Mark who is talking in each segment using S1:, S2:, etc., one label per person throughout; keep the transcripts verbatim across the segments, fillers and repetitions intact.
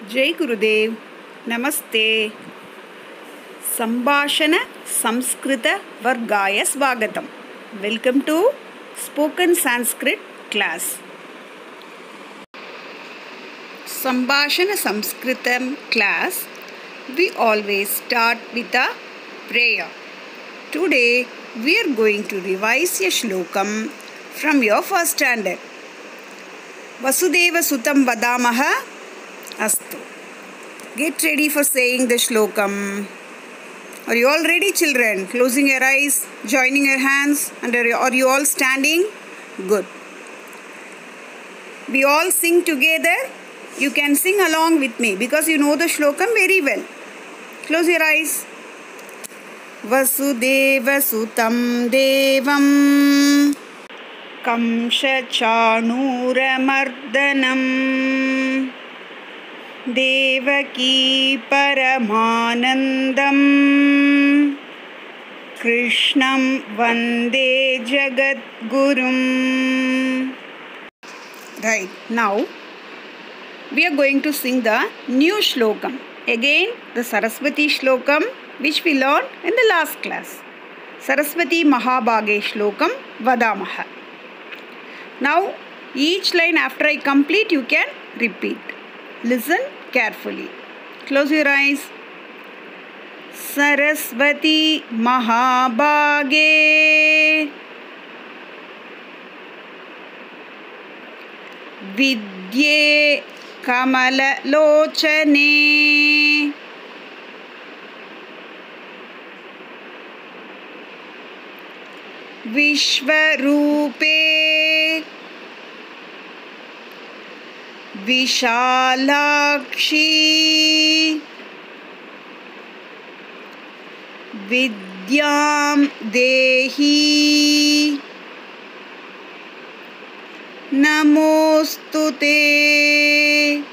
S1: जय गुरुदेव नमस्ते संभाषण संस्कृत वर्गाय स्वागतम welcome to spoken Sanskrit class संभाषण Sanskrit class we always start with a prayer. Today we are going to revise a shlokam from your first standard. Vasudeva Sutam Vadamaha Astu. Get ready for saying the shlokam. Are you all ready, children? Closing your eyes, joining your hands, and are you, are you all standing? Good. We all sing together. You can sing along with me because you know the shlokam very well. Close your eyes. Vasudeva Sutam Devam Kamsha Chanura Mardanam Devaki Paramanandam Krishnam Vande Jagadgurum. Right, now we are going to sing the new shlokam. Again, the Saraswati shlokam which we learned in the last class. Saraswati Mahabhage shlokam Vadamaha. Now, each line after I complete, you can repeat. Listen carefully. Close your eyes. Saraswati Mahabhage Vidye Kamala Lochane Vishwarupe Vishalakshi Vidyam Dehi Namostute.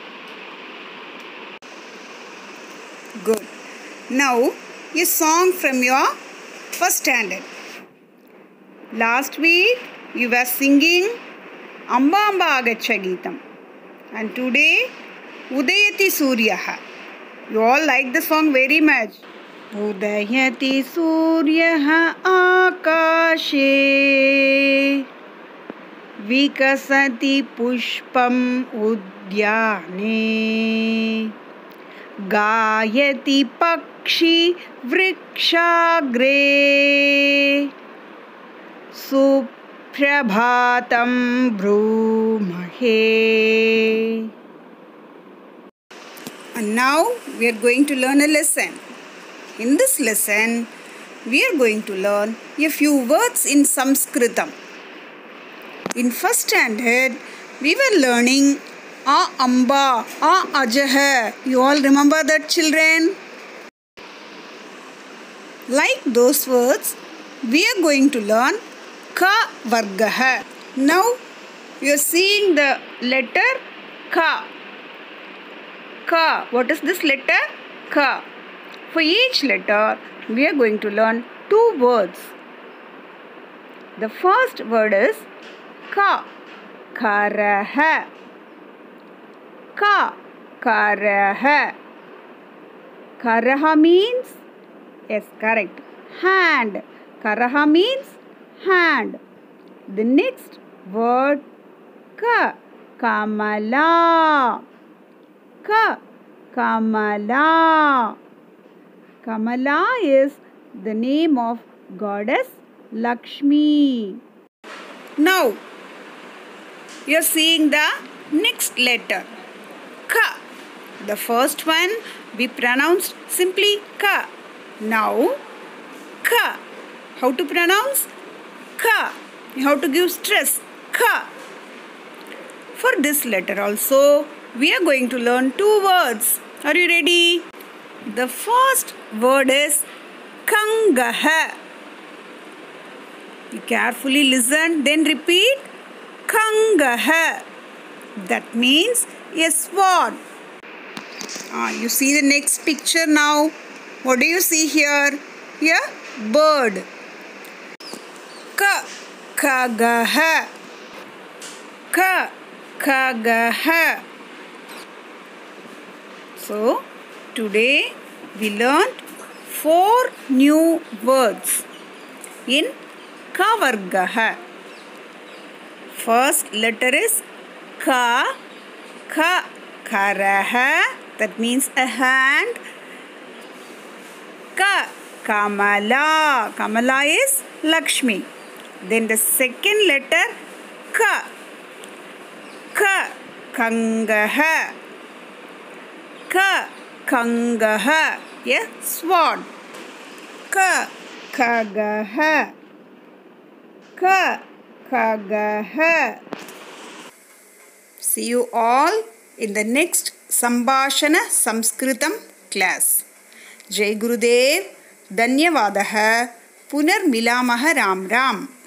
S1: Good. Now, a song from your first standard. Last week, you were singing Amba Amba Agacha Geetam. And today, Udayati Suryaha. You all like the song very much. Udayati Suryaha Akashe Vikasati Pushpam Udyane Gayati Pakshi Vrikshagre Suprabhatam Brumahe. And now we are going to learn a lesson. In this lesson, we are going to learn a few words in Sanskritam. In first standard, we were learning A Amba, A Ajaha. You all remember that, children? Like those words, we are going to learn Ka Vargaha. Now, you are seeing the letter Ka. Ka. What is this letter? Ka. For each letter, we are going to learn two words. The first word is Ka. Karaha. Ka. Karaha. Karaha means, yes, correct, hand. Karaha means hand. The next word Ka. Kamala. Ka. Kamala. Kamala is the name of goddess Lakshmi. Now, you are seeing the next letter Ka. The first one we pronounced simply Ka. Now, Ka. How to pronounce? Ka. You have to give stress. Ka. For this letter also, we are going to learn two words. Are you ready? The first word is Kangaha. You carefully listen, then repeat. Kangaha. That means a sword. Ah, you see the next picture now. What do you see here? Here, bird. Ka. Kagaha. Ka. Kagaha. So, today we learned four new words in Ka Vargaha. First letter is Ka. Ka. Karaha. That means a hand. Ka. Kamala. Kamala is Lakshmi. Then the second letter Ka. Ka. Kangaha. Ka. Kangaha. A sword. Ka. Kagaha. Ka. Kagaha. See you all in the next Sambhashana Sanskritam class. Jai Gurudev. Dhanyavadaha. Punar Milamaha Ram Ram.